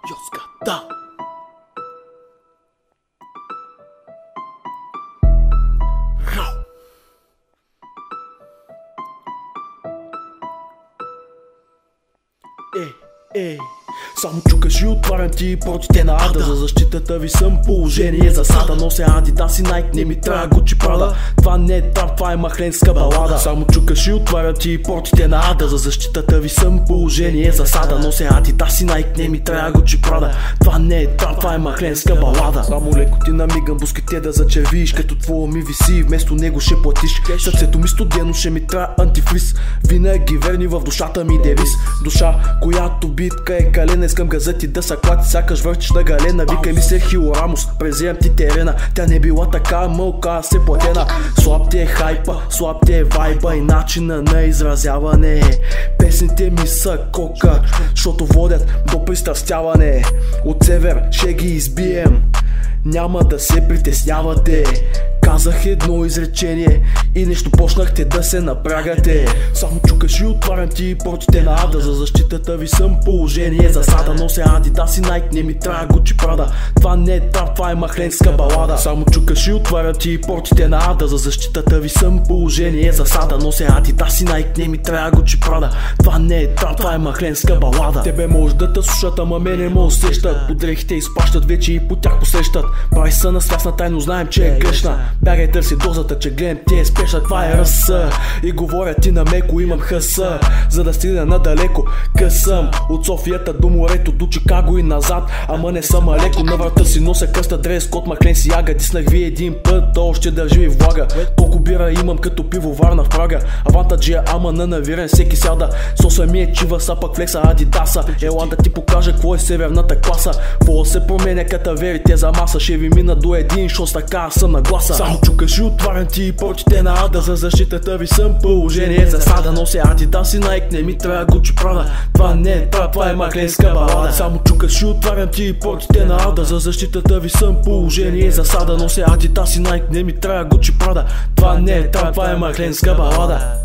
Йоска, да! Рау! Само чукаш и отварям ти портите на ада. За защитата ви съм положение засада. Нося Adidas и Nike, не ми трябва Gucci Prada. Това не е трап, това е махленска балада. Само чукаш и отварям ти портите на ада. За защитата ви съм положение засада. Нося Adidas и Nike, не ми трябва Gucci Prada. Това не е трап, това е махленска балада. Само леко ти намигам буските да зачервиш. Като твоя ми виси, вместо него ще платиш. Сърцето ми студено, ще ми трябва антифриз. Винаги верни в душата ми девиз. Душа, която битка е калена. Искам газети да са клати, сякаш въртиш на галена. Викай ми Серхио Рамос, презирам ти терена. Тя не била така мълка, се платена. Слаб ти е хайпа, слаб ти е вайба и начина на изразяване. Песните ми са кока, защото водят до пристрастяване. От север ще ги избием, няма да се притеснявате. Казах едно изречение и нещо почнахте да се напрягате. Само чукаш и отварям ти портите на ада. За защитата ви съм положение засада. Нося Adidas и Nike, не ми трябва Gucci Prada. Това не е трап, това е махленска балада. Само чукаш и отварям ти портите на ада. За защитата ви съм положение засада. Нося Adidas и Nike, не ми трябва Gucci Prada. Това не е трап, това е махленска балада. Тебе може да те слушат, ама мене ме усещат. Под дрехите изпащат вече и по тях посещат. Прави са на свясна тайно, знаем, че е грешна. Бягай търси дозата, че гледам ти е спешна. Това е ръса и говоря ти на меко, имам хъса, за да стигна надалеко. Късъм от Софията до морето, до Чикаго и назад. Ама не съм алеко, на врата си нося кръста дрес, кот махлен си яга. Диснах ви един път, то още държи ми влага. Толко бира имам като пивоварна в Прага. Авантаджия, ама на навирен всеки сяда. Соса ми е чива, са пак флекса Адидаса. Ела да ти покажа какво е северната класа. Пола се променя катаверите за маса. Ще ви мина до един шос, така съм на гласа. Само чукаш и отварям ти портите на ада. За защитата ви съм положение засада. Нося Adidas и Nike, не ми трябва Gucci Prada. Това не е трап, това е махленска балада. Само чукаш и отварям ти портите на ада. За защитата ви съм положение засада. Нося Adidas и Nike, не ми трябва Gucci Prada. Това не е трап, това е махленска балада.